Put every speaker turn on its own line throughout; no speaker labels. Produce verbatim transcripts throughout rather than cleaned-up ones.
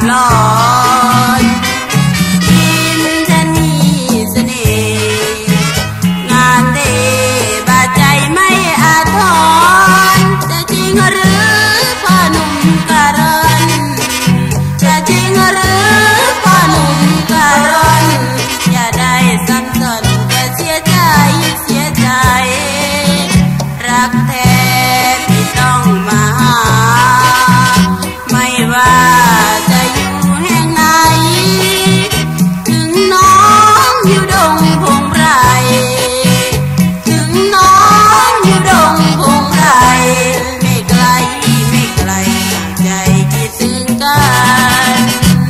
ลอยยิ้มฉันมีเสน่ห์งานเดบาดใจไม่อาทรจะจริงหรือพ่อหนุ่มกะร่อนจะจริงหรือพ่อหนุ่มกะร่อนอย่าได้ซ้ำซ้อนจะเสียใจเสียใจรักแท้ที่ต้องมาหาไม่ว่าจะอยู่แห่งไหนถึงน้องอยู่ดงพงไพรถึงน้องอยู่ดงพงไพรไม่ไกลไม่ไกลใจคิดถึงกัน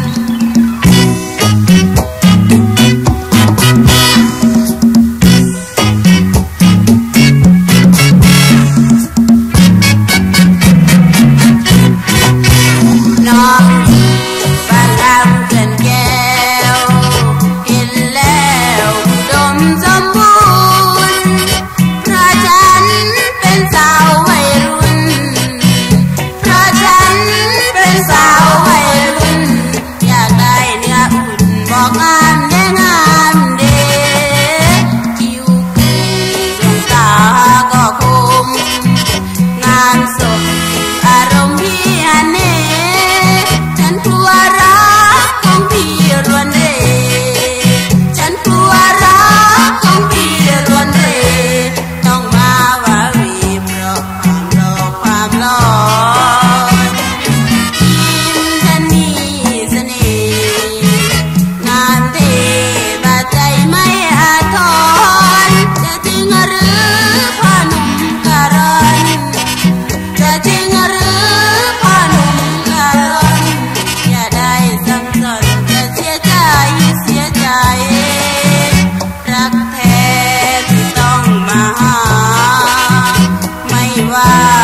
น้องบ้านลำเกินแก้วเห็นแล้วอุดมสมบูรณ์เพราะฉันเป็นสาววัยรุ่นเพราะฉันเป็นสาววัยรุ่นอยากได้เนื้ออุ่นบอกงามแย่งามเด้คิวขึ้นดวงตาก็คมงานศพอารมณ์พี่ฮันเน่ฉันกลัวรักของพี่รวนเรฉันกลัวรักของพี่รวนเรต้องมาว่าวีเพราะความรอความรอนยิ้มฉันมีเสน่ห์งานเทบาดใจไม่อาทรจะจริงหรือพ่อหนุ่มกะร่อนจะจริงหรือพ่อหนุ่มกะร่อนอย่าได้ซ้ำซ้อนจะเสียใจเสียใจรักแท้ที่ต้องมาหาไม่ว่า